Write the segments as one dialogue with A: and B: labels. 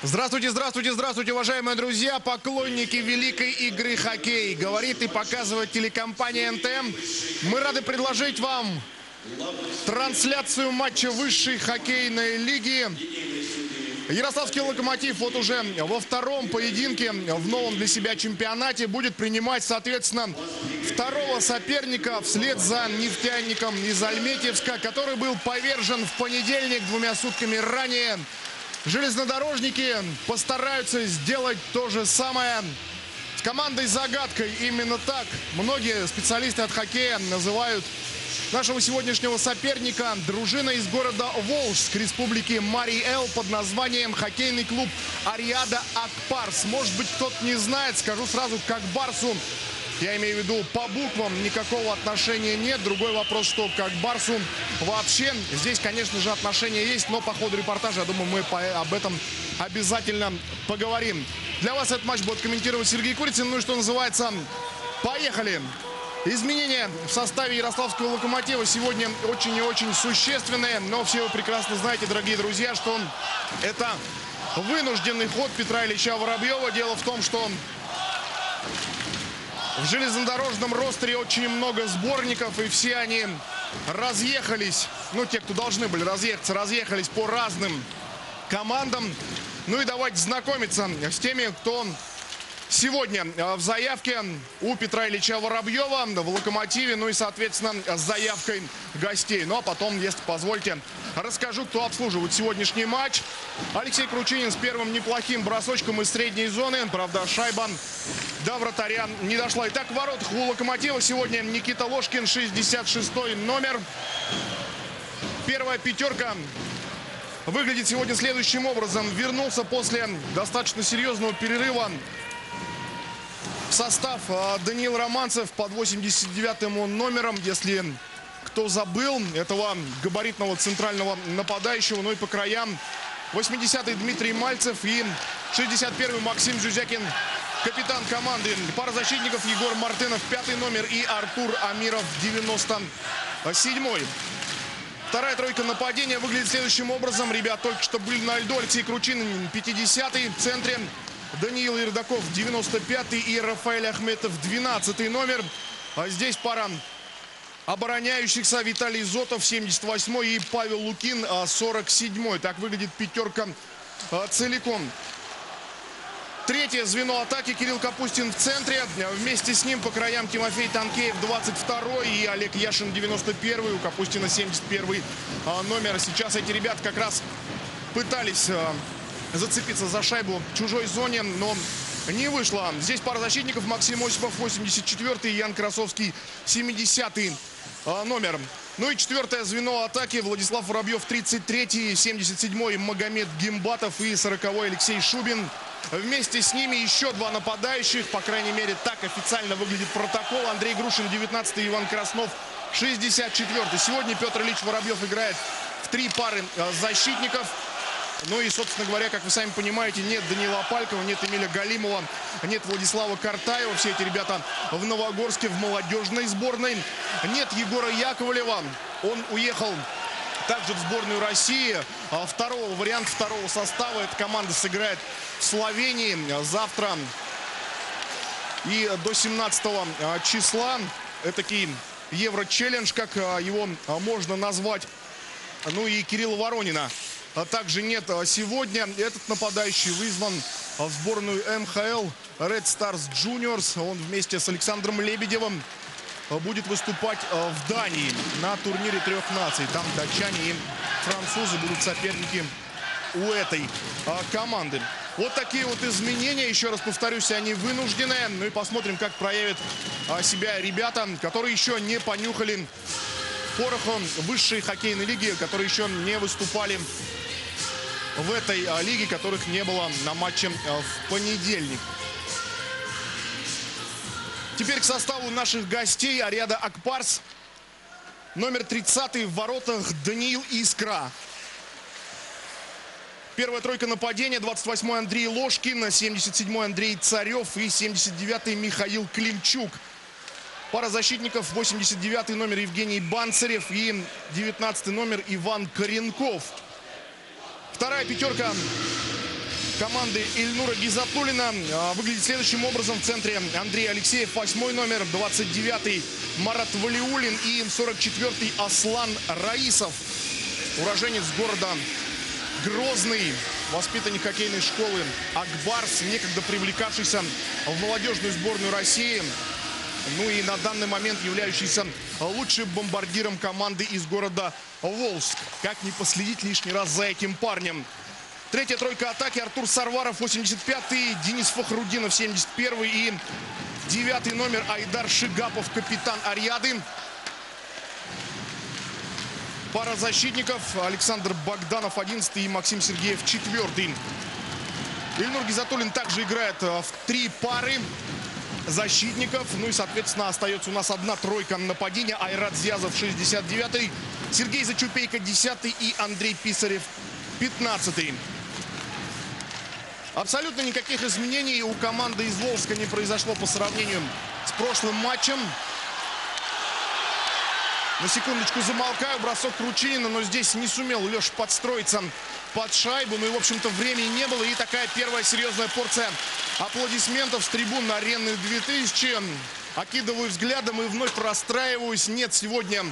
A: Здравствуйте, здравствуйте, здравствуйте, уважаемые друзья, поклонники великой игры хоккей. Говорит и показывает телекомпания НТМ. Мы рады предложить вам трансляцию матча высшей хоккейной лиги. Ярославский Локомотив вот уже во втором поединке в новом для себя чемпионате будет принимать, соответственно, второго соперника вслед за нефтяником из Альметьевска, который был повержен в понедельник 2 сутками ранее. Железнодорожники постараются сделать то же самое с командой-загадкой. Именно так многие специалисты от хоккея называют нашего сегодняшнего соперника. Дружина из города Волжск, республики Марий-Эл, под названием хоккейный клуб Ариада Акпарс. Может быть, кто-то не знает, скажу сразу, как Барсу. Я имею в виду, по буквам никакого отношения нет. Другой вопрос, что как Барсу вообще. Здесь, конечно же, отношения есть, но по ходу репортажа, я думаю, мы об этом обязательно поговорим. Для вас этот матч будет комментировать Сергей Курицын. Ну и что называется, поехали! Изменения в составе Ярославского Локомотива сегодня очень и очень существенные. Но все вы прекрасно знаете, дорогие друзья, что это вынужденный ход Петра Ильича Воробьева. Дело в том, что в железнодорожном ростере очень много сборников, и все они разъехались. Ну, те, кто должны были разъехаться, разъехались по разным командам. Ну и давайте знакомиться с теми, кто сегодня в заявке у Петра Ильича Воробьева в Локомотиве. Ну и, соответственно, с заявкой гостей. Ну а потом, если позволите, расскажу, кто обслуживает сегодняшний матч. Алексей Кручинин с первым неплохим бросочком из средней зоны. Правда, шайба до вратаря не дошла. Итак, в воротах у Локомотива сегодня Никита Ложкин, 66-й номер. Первая пятерка выглядит сегодня следующим образом. Вернулся после достаточно серьезного перерыва в состав Даниил Романцев под 89-м номером. Если кто забыл, этого габаритного центрального нападающего. Ну и по краям 80-й Дмитрий Мальцев и 61-й Максим Жузякин, капитан команды. Пара защитников: Егор Мартынов, 5-й номер, и Артур Амиров, 97-й. Вторая тройка нападения выглядит следующим образом. Ребят только что были на льду. Алексей Кручинин, 50-й в центре. Даниил Ердаков, 95-й, и Рафаэль Ахметов, 12-й номер. А здесь пара обороняющихся: Виталий Зотов, 78-й, и Павел Лукин, 47-й. Так выглядит пятерка целиком. Третье звено атаки: Кирилл Капустин в центре. Вместе с ним по краям Тимофей Танкеев, 22-й, и Олег Яшин, 91-й. У Капустина 71-й номер. Сейчас эти ребята как раз пытались зацепиться за шайбу в чужой зоне, но не вышло. Здесь пара защитников: Максим Осипов, 84-й, и Ян Красовский, 70-й номер. Ну и четвертое звено атаки: Владислав Воробьев, 33-й, 77-й Магомед Гимбатов и 40-й Алексей Шубин. Вместе с ними еще два нападающих, по крайней мере, так официально выглядит протокол: Андрей Грушин, 19-й, Иван Краснов, 64-й. Сегодня Петр Ильич Воробьев играет в 3 пары защитников. Ну и, собственно говоря, как вы сами понимаете, нет Данила Апалькова, нет Эмиля Галимова, нет Владислава Картаева. Все эти ребята в Новогорске, в молодежной сборной. Нет Егора Яковлева. Он уехал также в сборную России. Вариант второго состава. Эта команда сыграет в Словении завтра и до 17 числа. Этакий Евро-челлендж, как его можно назвать. Ну и Кирилла Воронина также нет сегодня. Этот нападающий вызван в сборную МХЛ Red Stars Juniors. Он вместе с Александром Лебедевым будет выступать в Дании на турнире 3 наций. Там датчане и французы будут соперники у этой команды. Вот такие вот изменения. Еще раз повторюсь, они вынужденные. Ну и посмотрим, как проявят себя ребята, которые еще не понюхали пороха высшей хоккейной лиги, которые еще не выступали в этой лиге, которых не было на матче в понедельник. Теперь к составу наших гостей. Ариада Акпарс. Номер 30-й в воротах Даниил Искра. Первая тройка нападения: 28-й Андрей Ложкин, 77-й Андрей Царев и 79-й Михаил Климчук. Пара защитников: 89-й номер Евгений Банцарев и 19-й номер Иван Коренков. Вторая пятерка команды Ильнура Гизатуллина выглядит следующим образом. В центре Андрей Алексеев, 8 номер, 29-й Марат Валиуллин и 44-й Аслан Раисов. Уроженец города Грозный, воспитанник хоккейной школы Акбарс, некогда привлекавшийся в молодежную сборную России. Ну и на данный момент являющийся лучшим бомбардиром команды из города Волжск. Как не последить лишний раз за этим парнем. Третья тройка атаки: Артур Сарваров, 85-й, Денис Фахрудинов, 71-й и 9-й номер Айдар Шигапов, капитан Арьяды. Пара защитников: Александр Богданов, 11-й, и Максим Сергеев, 4-й. Ильнур Гизатуллин также играет в 3 пары защитников. Ну и, соответственно, остается у нас одна тройка нападения: Айрат Зиязов, 69-й, Сергей Зачупейко, 10-й и Андрей Писарев, 15-й. Абсолютно никаких изменений у команды из Волжска не произошло по сравнению с прошлым матчем. На секундочку замолкаю. Бросок Кручинина, но здесь не сумел Леша подстроиться под шайбу. Ну и, в общем-то, времени не было. И такая первая серьезная порция аплодисментов с трибун на Аренной 2000. Окидываю взглядом и вновь расстраиваюсь. Нет сегодня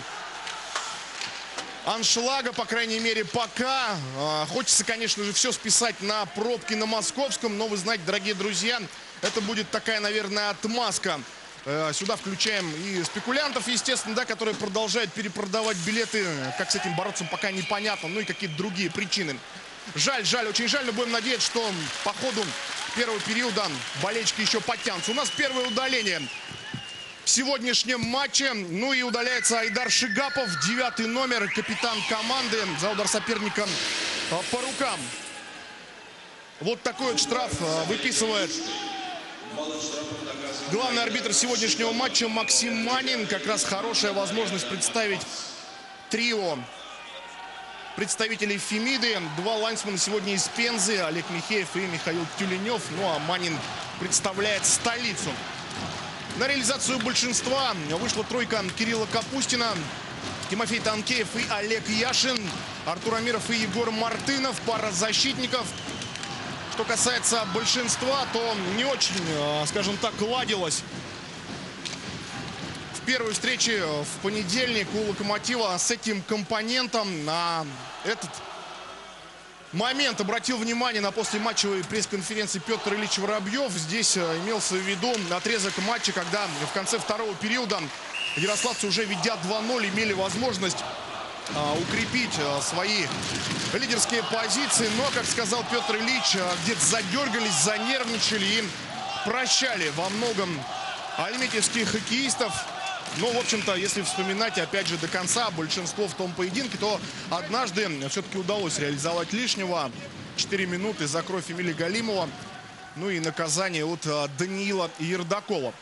A: аншлага, по крайней мере, пока. Хочется, конечно же, все списать на пробки на Московском. Но вы знаете, дорогие друзья, это будет такая, наверное, отмазка. Сюда включаем и спекулянтов, естественно, да, которые продолжают перепродавать билеты. Как с этим бороться, пока непонятно. Ну и какие-то другие причины. Жаль, очень жаль, но будем надеяться, что по ходу первого периода болельщики еще подтянутся. У нас первое удаление в сегодняшнем матче. Ну и удаляется Айдар Шигапов, 9-й номер, капитан команды, за удар соперника по рукам. Вот такой вот штраф выписывает главный арбитр сегодняшнего матча Максим Манин. Как раз хорошая возможность представить трио представителей Фемиды. 2 лайнсмена сегодня из Пензы: Олег Михеев и Михаил Тюленев. Ну а Манин представляет столицу. На реализацию большинства вышла тройка Кирилла Капустина, Тимофей Танкеев и Олег Яшин, Артур Амиров и Егор Мартынов. Пара защитников. Что касается большинства, то не очень, скажем так, ладилось в первой встрече в понедельник у Локомотива с этим компонентом. На этот момент обратил внимание на послематчевой пресс-конференции Петр Ильич Воробьев. Здесь имелся в виду отрезок матча, когда в конце второго периода ярославцы, уже ведя 2-0, имели возможность укрепить свои лидерские позиции. Но, как сказал Петр Ильич, где-то задергались, занервничали и прощали во многом альметьевских хоккеистов. Но, в общем-то, если вспоминать, опять же, до конца большинство в том поединке, то однажды все-таки удалось реализовать лишнего. 4 минуты за кровь Эмиля Галимова. Ну и наказание от Даниила Ердакова.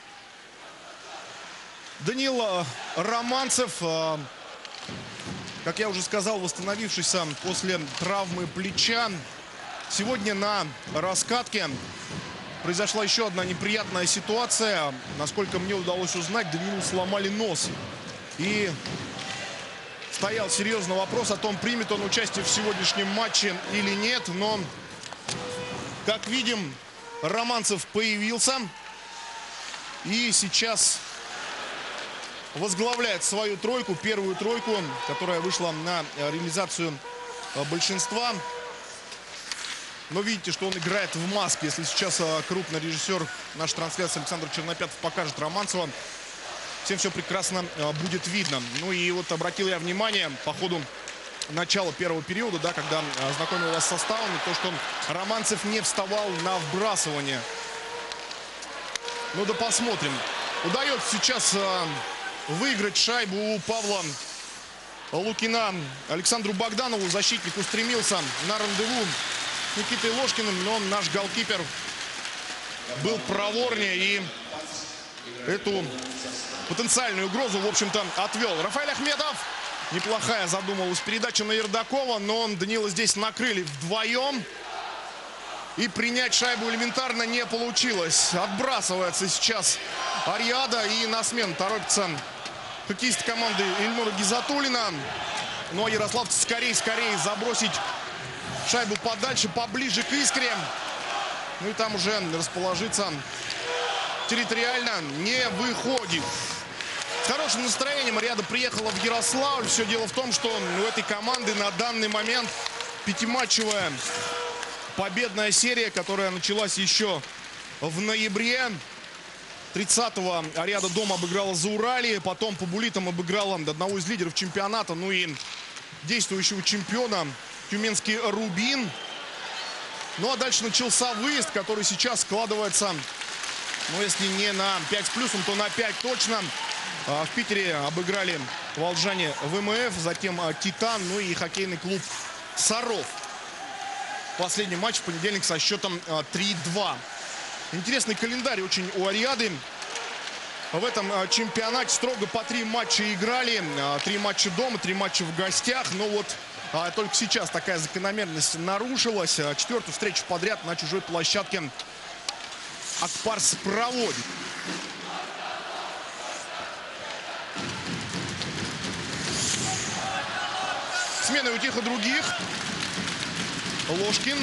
A: Даниил Романцев, как я уже сказал, восстановившийся после травмы плеча, сегодня на раскатке. Произошла еще одна неприятная ситуация. Насколько мне удалось узнать, Даниилу сломали нос. И стоял серьезный вопрос о том, примет он участие в сегодняшнем матче или нет. Но, как видим, Романцев появился. И сейчас возглавляет свою тройку, первую тройку, которая вышла на реализацию большинства. Но видите, что он играет в маске. Если сейчас крупный режиссер нашей трансляции Александр Чернопятов покажет Романцева, всем все прекрасно будет видно. Ну и вот обратил я внимание по ходу начала первого периода, да, когда знакомил вас с составами, то, что Романцев не вставал на вбрасывание. Ну да посмотрим. Удается сейчас выиграть шайбу у Павла Лукина Александру Богданову. Защитник устремился на рандеву с Никитой Ложкиным, но наш голкипер был проворнее и эту потенциальную угрозу, в общем-то, отвел. Рафаэль Ахмедов. Неплохая задумалась передача на Ердакова, но Даниила здесь накрыли вдвоем. И принять шайбу элементарно не получилось. Отбрасывается сейчас Арьяда, и на смену торопится хоккеист команды Ильнура Гизатуллина. Ну а ярославцы скорее забросить шайбу подальше, поближе к Искре. Ну и там уже расположиться территориально не выходит. С хорошим настроением Ариада приехала в Ярославль. Все дело в том, что у этой команды на данный момент пятиматчевая победная серия, которая началась еще в ноябре. 30-го Ариада дома обыграла Зауралье, потом по буллитам обыграла одного из лидеров чемпионата, ну и действующего чемпиона Тюменский Рубин. Ну а дальше начался выезд, который сейчас складывается, ну если не на 5 с плюсом, то на 5 точно. В Питере обыграли волжане ВМФ, затем Титан, ну и хоккейный клуб Саров. Последний матч в понедельник со счетом 3-2. Интересный календарь очень у Ариады. В этом чемпионате строго по 3 матча играли. 3 матча дома, 3 матча в гостях. Но вот только сейчас такая закономерность нарушилась. 4-ю встречу подряд на чужой площадке Акбарс проводит. Смены у тех и других. Ложкин.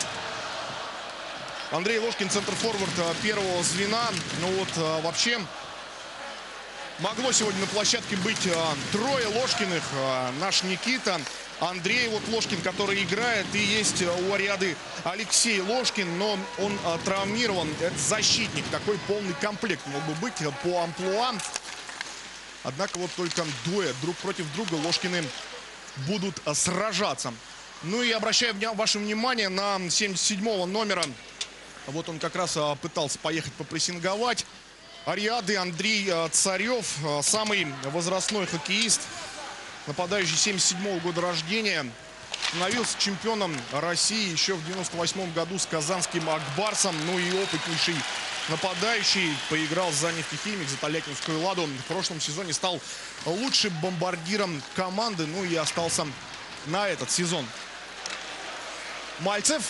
A: Андрей Ложкин, центр-форвард первого звена. Ну вот вообще могло сегодня на площадке быть трое Ложкиных. Наш Никита, Андрей вот Ложкин, который играет. И есть у Ариады Алексей Ложкин, но он травмирован. Это защитник. Такой полный комплект мог бы быть по амплуа. Однако вот только дуэт друг против друга Ложкины будут сражаться. Ну и обращаю ваше внимание на 77-го номера. Вот он как раз пытался поехать попрессинговать Ариады. Андрей Царев, самый возрастной хоккеист, нападающий 77-го года рождения. Становился чемпионом России еще в 98 году с казанским Акбарсом. Ну и опытнейший нападающий. Поиграл за Нефтехимик, за Тольяттинскую Ладу. В прошлом сезоне стал лучшим бомбардиром команды. Ну и остался на этот сезон. Мальцев.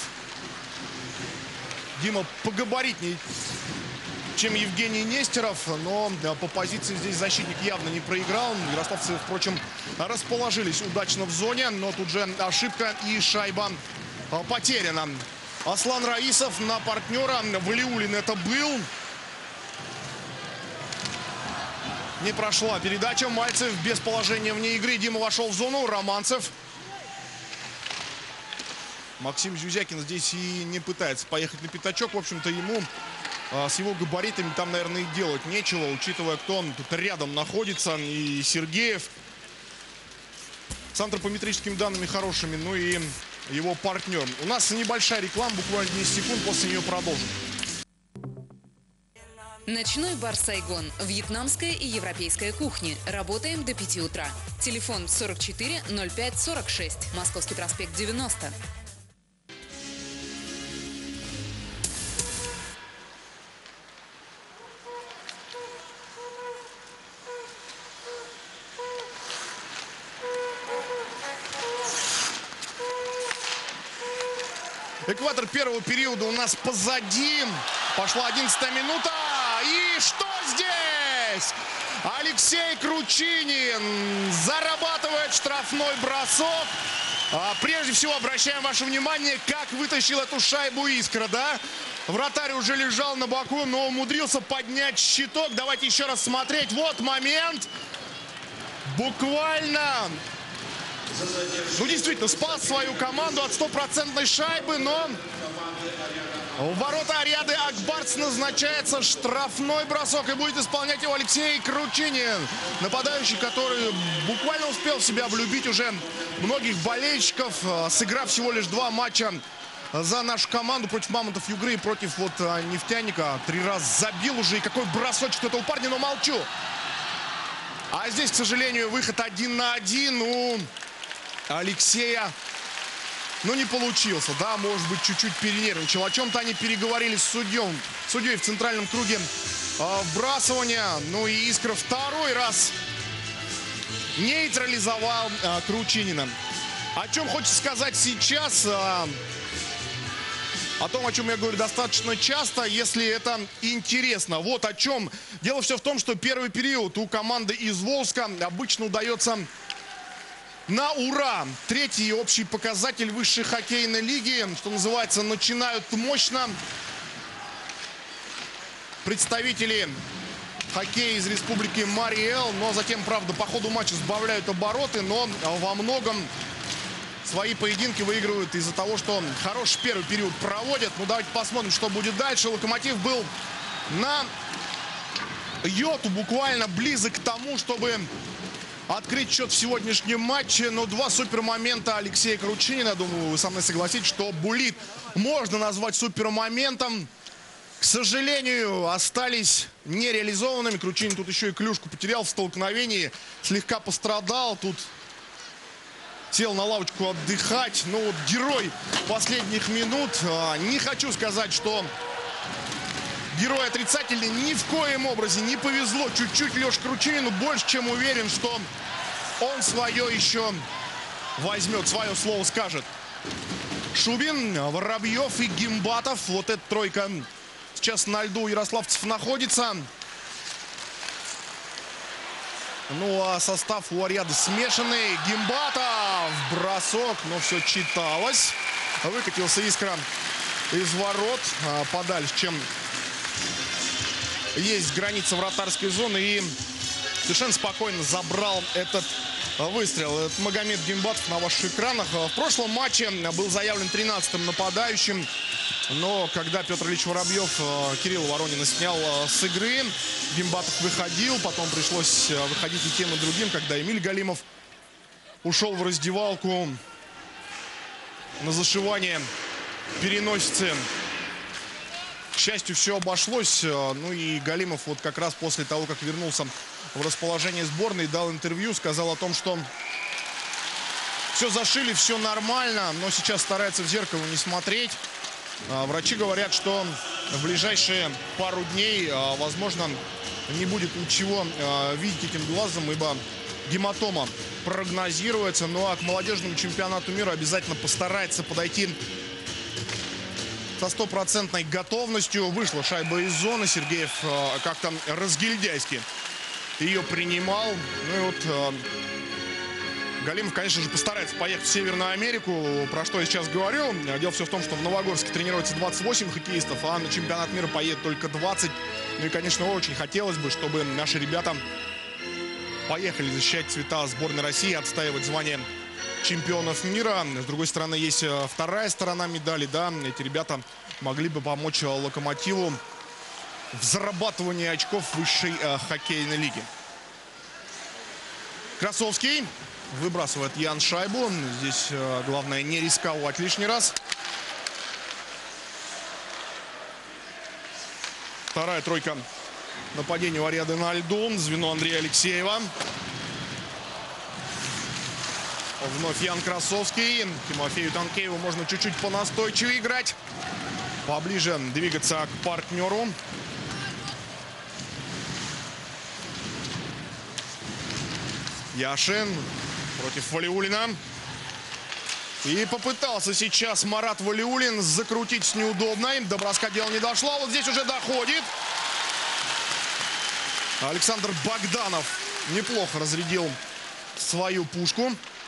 A: Дима погабаритней, чем Евгений Нестеров, но по позиции здесь защитник явно не проиграл. Ярославцы, впрочем, расположились удачно в зоне, но тут же ошибка и шайба потеряна. Аслан Раисов на партнера. Валиулин это был. Не прошла передача. Мальцев без положения вне игры. Дима вошел в зону. Романцев. Максим Зюзякин здесь и не пытается поехать на пятачок. В общем-то, ему с его габаритами там, наверное, и делать нечего, учитывая, кто он тут рядом находится. И Сергеев с антропометрическими данными хорошими, ну и его партнер. У нас небольшая реклама, буквально 10 секунд, после нее продолжим.
B: Ночной бар «Сайгон». Вьетнамская и европейская кухни. Работаем до 5 утра. Телефон 44 05 46. Московский проспект 90.
A: Экватор первого периода у нас позади. Пошла 11-я минута. И что здесь? Алексей Кручинин зарабатывает штрафной бросок. Прежде всего обращаем ваше внимание, как вытащил эту шайбу Искра, да? Вратарь уже лежал на боку, но умудрился поднять щиток. Давайте еще раз смотреть. Вот момент. Буквально... Ну, действительно, спас свою команду от стопроцентной шайбы, но в ворота Ариады Акбарс назначается штрафной бросок, и будет исполнять его Алексей Кручинин. Нападающий, который буквально успел в себя влюбить уже многих болельщиков, сыграв всего лишь 2 матча за нашу команду против Мамонтов Югры и против вот Нефтяника. 3 раза забил уже, и какой бросочек этого парня, но молчу. А здесь, к сожалению, выход 1 на 1 у Алексея, ну, не получился, да, может быть, чуть-чуть перенервничал. О чем-то они переговорили с судьей в центральном круге вбрасывания. Ну и Искра второй раз нейтрализовал Кручинина. О чем хочется сказать сейчас, о том, о чем я говорю достаточно часто, если это интересно. Вот о чем. Дело все в том, что первый период у команды из Волжска обычно удается на ура. Третий общий показатель высшей хоккейной лиги. Что называется, начинают мощно представители хоккея из республики Марий-Эл. Но затем, правда, по ходу матча сбавляют обороты. Но во многом свои поединки выигрывают из-за того, что хороший первый период проводят. Ну, давайте посмотрим, что будет дальше. Локомотив был на йоту буквально близок к тому, чтобы открыть счет в сегодняшнем матче. Но два супермомента Алексея Кручинина, думаю, вы со мной согласитесь, что буллит можно назвать супермоментом. К сожалению, остались нереализованными. Кручинин тут еще и клюшку потерял в столкновении. Слегка пострадал. Тут сел на лавочку отдыхать. Но вот герой последних минут. Не хочу сказать, что герой отрицательный. Ни в коем образе не повезло чуть-чуть Леше Кручинину. Больше чем уверен, что он свое еще возьмет, свое слово скажет. Шубин, Воробьев и Гимбатов. Вот эта тройка сейчас на льду ярославцев находится. Ну а состав у Ориады смешанный. Гимбатов, бросок, но все читалось. Выкатился Искра из ворот подальше, чем есть граница вратарской зоны. И совершенно спокойно забрал этот выстрел. Это Магомед Гимбатов на ваших экранах. В прошлом матче был заявлен 13-м нападающим. Но когда Петр Ильич Воробьев Кирилла Воронина снял с игры, Гимбатов выходил. Потом пришлось выходить и тем, и другим, когда Эмиль Галимов ушел в раздевалку на зашивание переносицы. К счастью, все обошлось. Ну и Галимов вот как раз после того, как вернулся в расположение сборной, дал интервью, сказал о том, что все зашили, все нормально, но сейчас старается в зеркало не смотреть. Врачи говорят, что в ближайшие пару дней, возможно, не будет ничего видеть этим глазом, ибо гематома прогнозируется. Ну а к молодежному чемпионату мира обязательно постарается подойти со стопроцентной готовностью. Вышла шайба из зоны. Сергеев как-то разгильдяйски ее принимал. Ну и вот Галимов, конечно же, постарается поехать в Северную Америку. Про что я сейчас говорю. Дело все в том, что в Новогорске тренируется 28 хоккеистов, а на чемпионат мира поедет только 20. Ну и, конечно, очень хотелось бы, чтобы наши ребята поехали защищать цвета сборной России, отстаивать звание чемпионов мира. С другой стороны, есть вторая сторона медали. Да, эти ребята могли бы помочь Локомотиву в зарабатывании очков высшей хоккейной лиги. Красовский выбрасывает Ян шайбу. Здесь главное не рисковать лишний раз. Вторая тройка нападения у Ориады на льду. Звено Андрея Алексеева. Вновь Ян Красовский. Тимофею Танкееву можно чуть-чуть понастойчивее играть. Поближе двигаться к партнеру. Яшин против Валиуллина. И попытался сейчас Марат Валиуллин закрутить с неудобной. До броска дело не дошло. Вот здесь уже доходит. Александр Богданов неплохо разрядил свою пушку.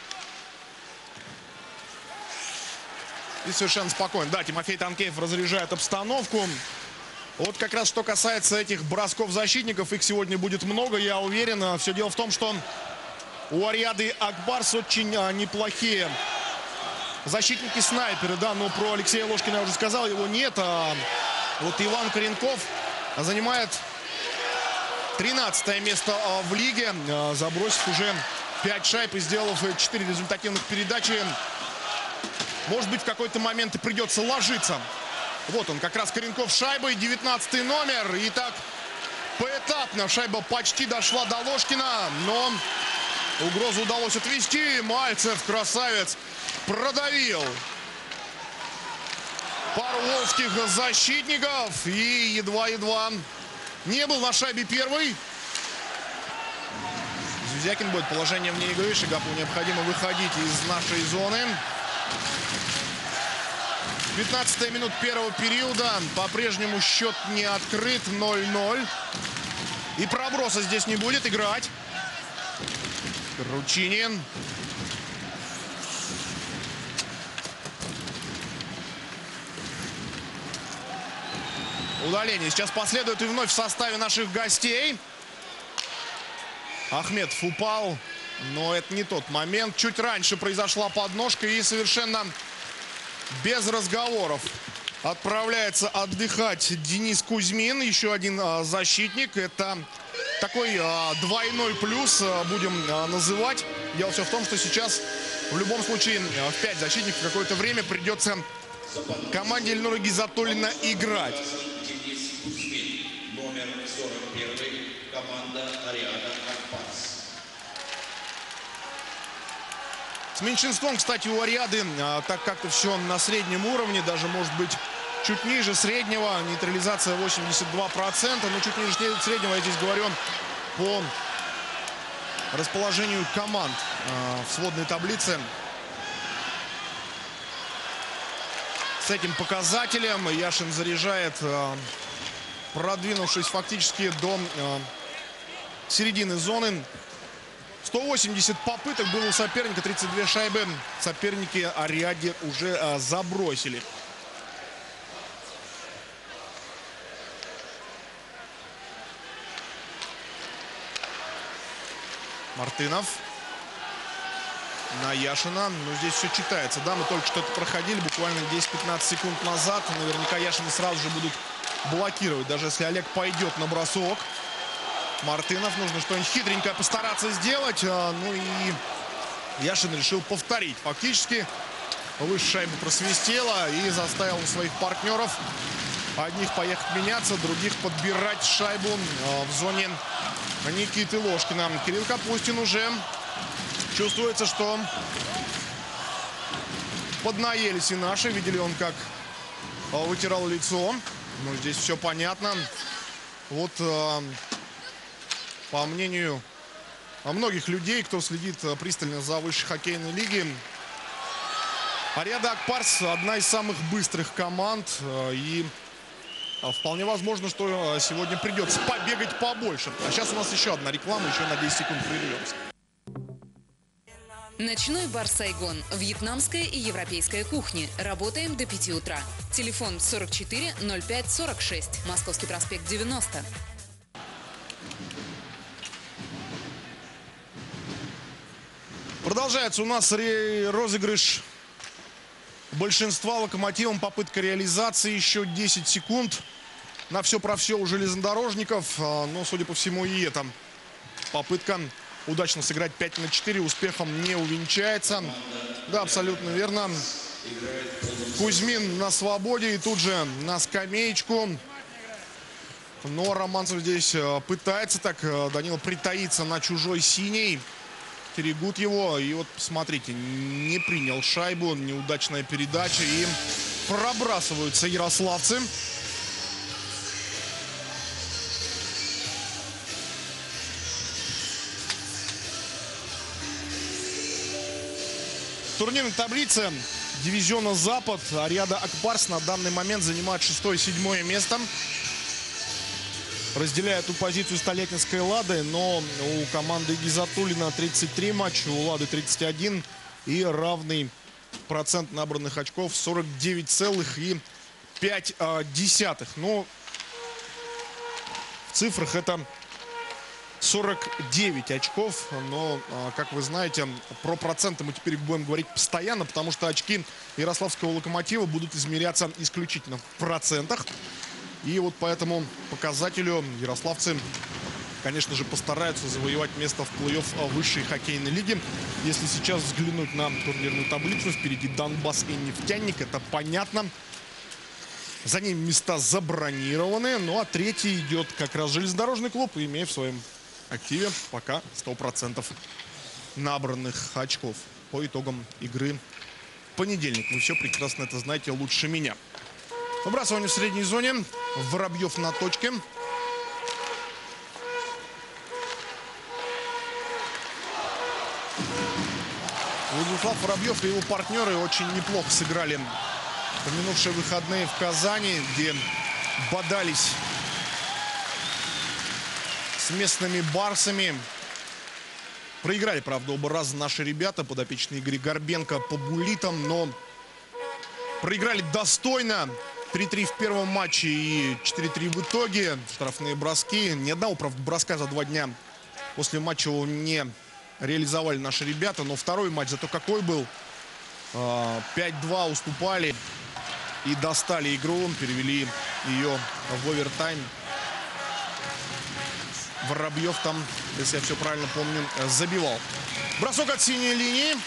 A: И совершенно спокойно. Да, Тимофей Танкеев разряжает обстановку. Вот как раз что касается этих бросков защитников. Их сегодня будет много, я уверен. Все дело в том, что у Ориады Акбарс очень неплохие защитники-снайперы. Да, но про Алексея Ложкина я уже сказал, его нет. А вот Иван Коренков занимает 13-е место в лиге, забросив уже 5 шайб и сделав 4 результативных передачи. Может быть, в какой-то момент и придется ложиться. Вот он, как раз Коренков с шайбой, 19-й номер. И так поэтапно шайба почти дошла до Ложкина, но угрозу удалось отвести. Мальцев, красавец, продавил пару волжских защитников. И едва-едва не был на шайбе первый. Зюзякин будет положение вне игры. Шигапу необходимо выходить из нашей зоны. 15-я минута первого периода. По-прежнему счет не открыт. 0-0. И проброса здесь не будет играть. Ручинин. Удаление сейчас последует и вновь в составе наших гостей. Ахмедов упал, но это не тот момент. Чуть раньше произошла подножка и совершенно без разговоров отправляется отдыхать Денис Кузьмин. Еще один защитник. Это такой двойной плюс, будем называть. Дело все в том, что сейчас в любом случае в 5 защитников какое-то время придется команде Эльнура Гизатуллина играть.
C: Номер 41, команда Ариада Акбарс.
A: С меньшинством, кстати, у Ариады так как-то все на среднем уровне, даже может быть чуть ниже среднего. Нейтрализация 82%, но чуть ниже среднего, я здесь говорю, по расположению команд в сводной таблице. С этим показателем Яшин заряжает, продвинувшись фактически до середины зоны. 180 попыток было у соперника, 32 шайбы соперники Ариаде уже забросили. Мартынов на Яшина. Но здесь все читается. Да, мы только что это проходили буквально 10-15 секунд назад. Наверняка Яшина сразу же будут блокировать, даже если Олег пойдет на бросок. Мартынов, нужно что-нибудь хитренькое постараться сделать. Ну и Яшин решил повторить. Фактически выше шайба просвистела и заставил своих партнеров одних поехать меняться, других подбирать шайбу в зоне Никиты Ложкина. Кирилл Капустин уже чувствуется, что поднаелись и наши. Видели он, как вытирал лицо. Ну, здесь все понятно. Вот, по мнению многих людей, кто следит пристально за высшей хоккейной лигой, Ариада Акбарс одна из самых быстрых команд. И вполне возможно, что сегодня придется побегать побольше. А сейчас у нас еще одна реклама, еще на 10 секунд прервемся.
B: Ночной бар «Сайгон». Вьетнамская и европейская кухни. Работаем до 5 утра. Телефон 44 05 46. Московский проспект 90.
A: Продолжается у нас розыгрыш большинства Локомотивом. Попытка реализации. Еще 10 секунд. На все про все у железнодорожников. Но, судя по всему, и эта попытка удачно сыграть 5-4 успехом не увенчается. Да, абсолютно верно. Кузьмин на свободе и тут же на скамеечку. Но Романцев здесь пытается так, Данила, притаиться на чужой синей. Терегут его. И вот, смотрите, не принял шайбу. Неудачная передача. И пробрасываются ярославцы. В турнирной таблице дивизиона Запад Ариада Акбарс на данный момент занимает 6-7 место. Разделяет эту позицию с Толятинской Ладой, но у команды Гизатуллина 33 матча, у Лады 31 и равный процент набранных очков 49,5. Но в цифрах это 49 очков, но, как вы знаете, про проценты мы теперь будем говорить постоянно, потому что очки ярославского Локомотива будут измеряться исключительно в процентах. И вот по этому показателю ярославцы, конечно же, постараются завоевать место в плей-офф высшей хоккейной лиги. Если сейчас взглянуть на турнирную таблицу, впереди Донбасс и Нефтяник, это понятно. За ним места забронированы, ну а третий идет как раз железнодорожный клуб, имея в своем активе пока 100% набранных очков по итогам игры в понедельник. Вы все прекрасно это знаете лучше меня. Выбрасывание в средней зоне. Воробьев на точке. Владислав Воробьев и его партнеры очень неплохо сыграли в минувшие выходные в Казани, где бодались с местными барсами. Проиграли, правда, оба раза наши ребята, подопечные Игоря Горбенко по буллитам, но проиграли достойно. 3-3 в первом матче и 4-3 в итоге. Штрафные броски. Ни одного, правда, броска за 2 дня после матча не реализовали наши ребята. Но второй матч зато какой был. 5-2 уступали и достали игру. Перевели ее в овертайм. Воробьев там, если я все правильно помню, забивал. Бросок от синей линии.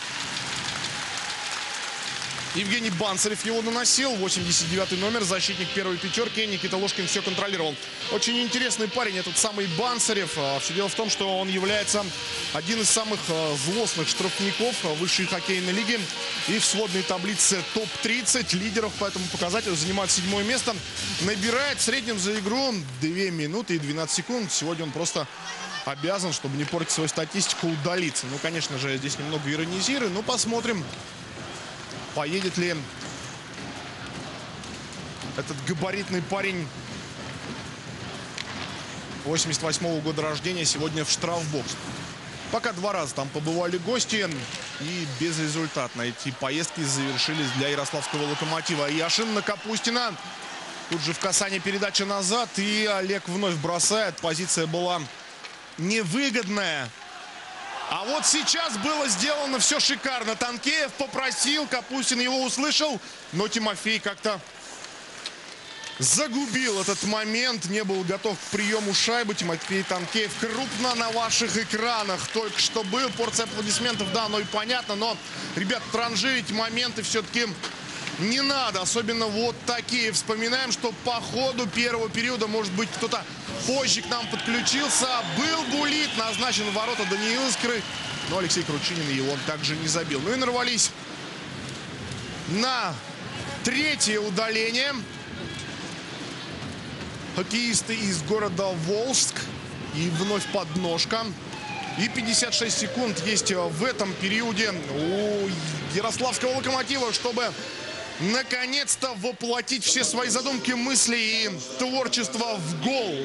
A: Евгений Банцарев его наносил. 89-й номер, защитник первой пятерки. Никита Ложкин все контролировал. Очень интересный парень этот самый Банцарев. Все дело в том, что он является один из самых злостных штрафников высшей хоккейной лиги. И в сводной таблице топ-30 лидеров по этому показателю занимает 7-е место. Набирает в среднем за игру 2 минуты и 12 секунд. Сегодня он просто обязан, чтобы не портить свою статистику, удалиться. Ну, конечно же, я здесь немного иронизирую. Но посмотрим, поедет ли этот габаритный парень 88-го года рождения сегодня в штрафбокс. Пока 2 раза там побывали гости и безрезультатно эти поездки завершились для ярославского Локомотива. Яшин на Капустина. Тут же в касание передача назад, и Олег вновь бросает. Позиция была невыгодная. А вот сейчас было сделано все шикарно. Танкеев попросил, Капустин его услышал, но Тимофей как-то загубил этот момент. Не был готов к приему шайбы. Тимофей Танкеев крупно на ваших экранах только что был. Порция аплодисментов, да, оно и понятно. Но, ребят, транжирить моменты все-таки не надо. Особенно вот такие. Вспоминаем, что по ходу первого периода, может быть, кто-то позже к нам подключился. Был буллит, назначен в ворота Даниил Искры. Но Алексей Кручинин его также не забил. Ну и нарвались на 3-е удаление. Хоккеисты из города Волжск. И вновь подножка. И 56 секунд есть в этом периоде у ярославского Локомотива, чтобы наконец-то воплотить все свои задумки, мысли и творчество в гол.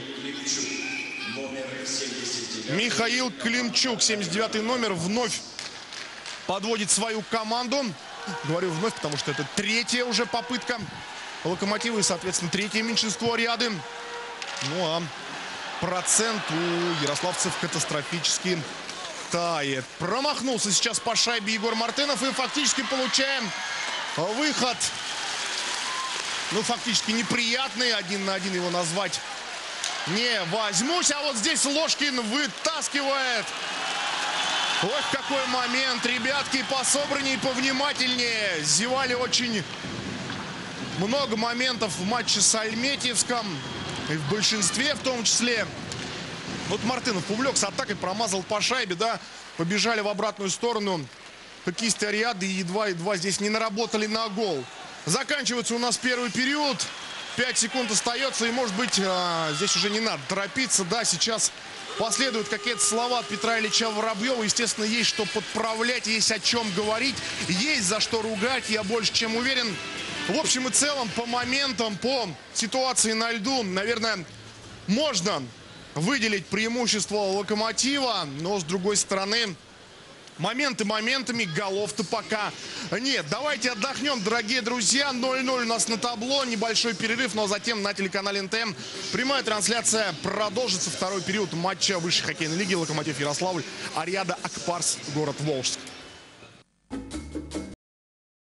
A: Михаил Климчук, 79-й номер, вновь подводит свою команду. Говорю вновь, потому что это 3-я уже попытка Локомотива и, соответственно, 3-е меньшинство ряды. Ну а процент у ярославцев катастрофически тает. Промахнулся сейчас по шайбе Егор Мартынов, и фактически получаем выход, ну, фактически неприятный. 1 на 1 его назвать не возьмусь. А вот здесь Ложкин вытаскивает. Ох, какой момент. Ребятки, пособраннее, повнимательнее. Зевали очень много моментов в матче с Альметьевском. И в большинстве в том числе. Вот Мартынов увлекся атакой, промазал по шайбе, да. Побежали в обратную сторону хоккеисты Ариады, и едва здесь не наработали на гол. Заканчивается у нас первый период. 5 секунд остается, и, может быть, здесь уже не надо торопиться. Да, сейчас последуют какие-то слова от Петра Ильича Воробьева. Естественно, есть что подправлять, есть о чем говорить, есть за что ругать, я больше чем уверен. В общем и целом, по моментам, по ситуации на льду, наверное, можно выделить преимущество Локомотива, но, с другой стороны, моменты моментами, голов-то пока нет. Давайте отдохнем, дорогие друзья. 0-0 у нас на табло. Небольшой перерыв, но затем на телеканале НТМ прямая трансляция продолжится. Второй период матча высшей хоккейной лиги Локомотив Ярославль, Ариада Акпарс, город Волжск.